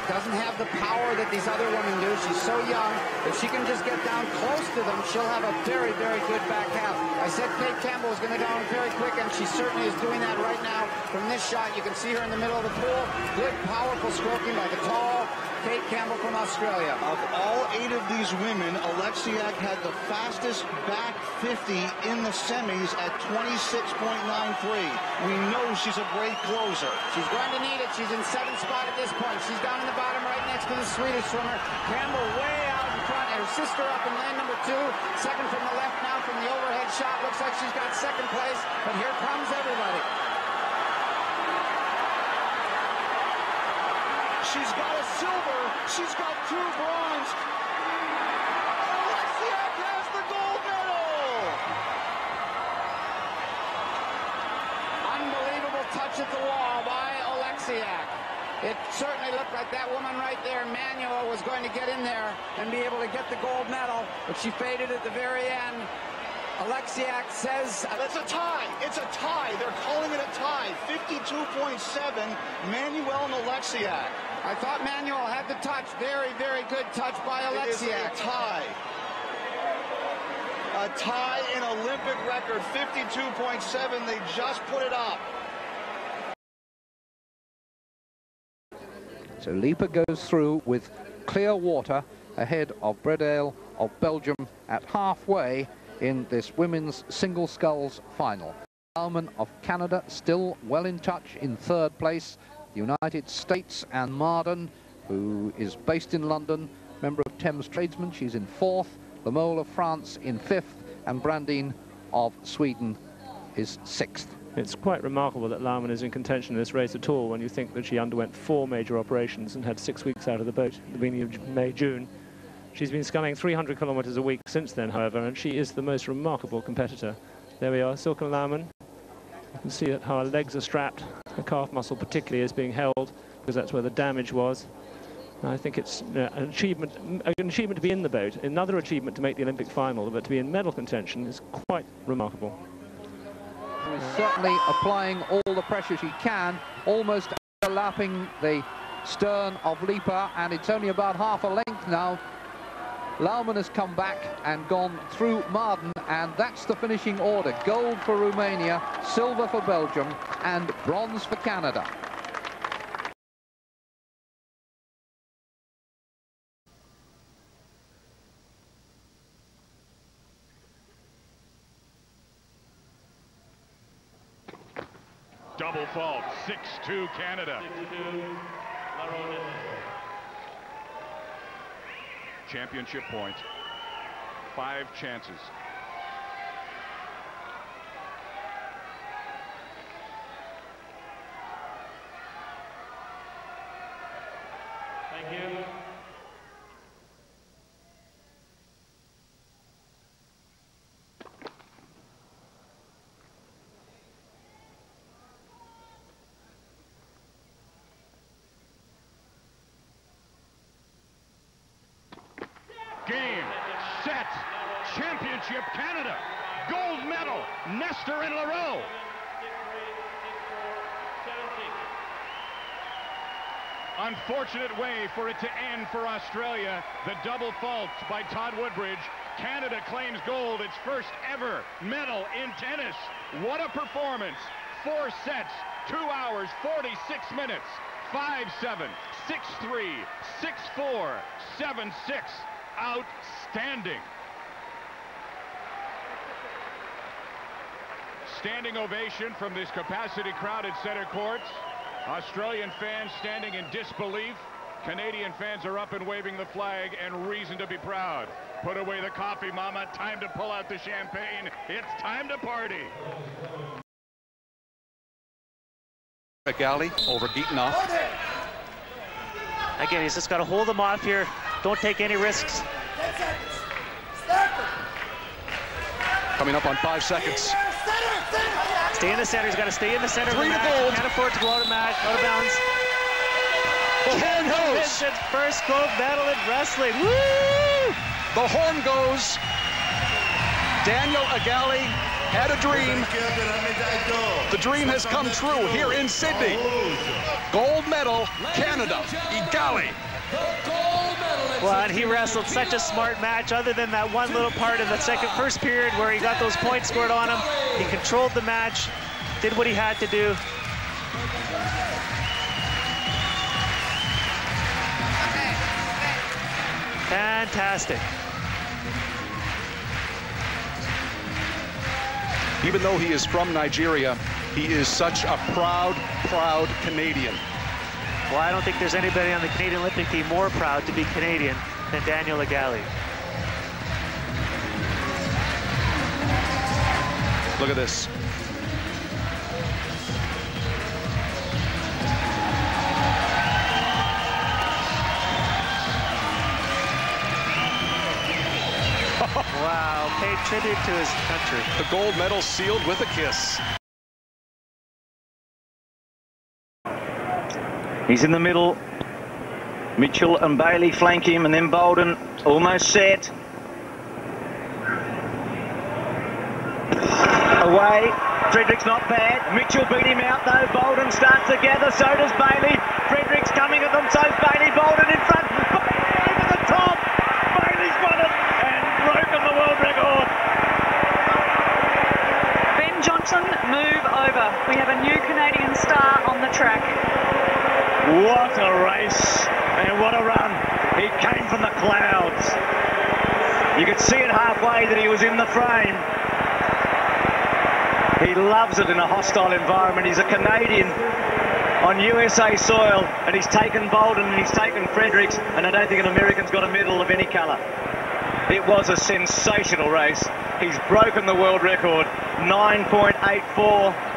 doesn't have the power that these other women do. She's so young. If she can just get down close to them, she'll have a very, very good back half. I said Kate Campbell was going to go down very quick, and she certainly is doing that right now. From this shot, you can see her in the middle of the pool. Good, powerful stroking by the tall Kate Campbell from Australia. Of all 8 of these women, Oleksiak had the fastest back 50 in the semis at 26.93. We know she's a great closer. She's going to need it. She's in 7th spot at this point. She's down in the bottom right next to the Swedish swimmer. Campbell way out in front, and her sister up in lane number 2. Second from the left now from the overhead shot. Looks like she's got 2nd place, but here comes everybody. She's got a silver. She's got 2 bronze. Oleksiak has the gold medal. Unbelievable touch at the wall by Oleksiak. It certainly looked like that woman right there, Manuel, was going to get in there and be able to get the gold medal, but she faded at the very end. Oleksiak says... That's a tie. It's a tie. They're calling it a tie. 52.7, Manuel and Oleksiak. I thought Manuel had the touch. Very, very good touch by Oleksiak. It is a tie. A tie in Olympic record, 52.7. They just put it up. So Lipa goes through with clear water ahead of Bredale of Belgium at halfway in this women's single sculls final. Laumann of Canada still well in touch in 3rd place. The United States, Anne Marden, who is based in London, member of Thames Tradesmen, she's in 4th. Le Mole of France in 5th, and Brandin of Sweden is 6th. It's quite remarkable that Laumann is in contention in this race at all when you think that she underwent 4 major operations and had 6 weeks out of the boat at the beginning of May, June. She's been sculling 300 kilometers a week since then, however, and she is the most remarkable competitor. There we are, Silke Laumann. You can see that how her legs are strapped. Her calf muscle particularly is being held because that's where the damage was. And I think it's an achievement to be in the boat, another achievement to make the Olympic final, but to be in medal contention is quite remarkable. She's certainly applying all the pressure she can, almost overlapping the stern of Lipa, and it's only about half a length now. Laumann has come back and gone through Marden, and that's the finishing order. Gold for Romania, silver for Belgium, and bronze for Canada. Double fault, 6-2 Canada. 6-2, championship point, 5 chances. Thank you. Game, set, championship Canada, gold medal, Nestor and Leroux. Unfortunate way for it to end for Australia. The double fault by Todd Woodbridge. Canada claims gold, its first ever medal in tennis. What a performance. 4 sets, 2 hours, 46 minutes. 5-7, 6-3, 6-4, 7-6. Outstanding. Standing ovation from this capacity crowded center courts. Australian fans standing in disbelief. Canadian fans are up and waving the flag, and reason to be proud. Put away the coffee, mama. Time to pull out the champagne. It's time to party. Galley over Geetinoff. Again, he's just got to hold them off here. Don't take any risks. Coming up on 5 seconds. Stay in the center. He's got to stay in the center. 3 to gold. Can't afford to go out of bounds. The horn goes. First gold medal in wrestling. Woo! The horn goes. Daniel Agali had a dream. The dream has come true here in Sydney. Gold medal, Canada, Igali. Well, and he wrestled such a smart match, other than that one little part in the first period where he got those points scored on him. He controlled the match, did what he had to do. Fantastic. Even though he is from Nigeria, he is such a proud, proud Canadian. Well, I don't think there's anybody on the Canadian Olympic team more proud to be Canadian than Daniel Igali. Look at this. Wow, paid tribute to his country. The gold medal sealed with a kiss. He's in the middle. Mitchell and Bailey flank him, and then Bolden almost set. Away. Fredericks not bad. Mitchell beat him out though. Bolden starts to gather, so does Bailey. Fredericks coming at them, so's Bailey. Bolden in front. Bailey over the top. Bailey's won it and broken the world record. Ben Johnson, move over. We have a new Canadian star on the track. What a race and what a run. He came from the clouds. You could see it halfway that he was in the frame. He loves it in a hostile environment. He's a Canadian on USA soil, and he's taken Bolden and he's taken Fredericks, and I don't think an American's got a medal of any colour. It was a sensational race. He's broken the world record, 9.84.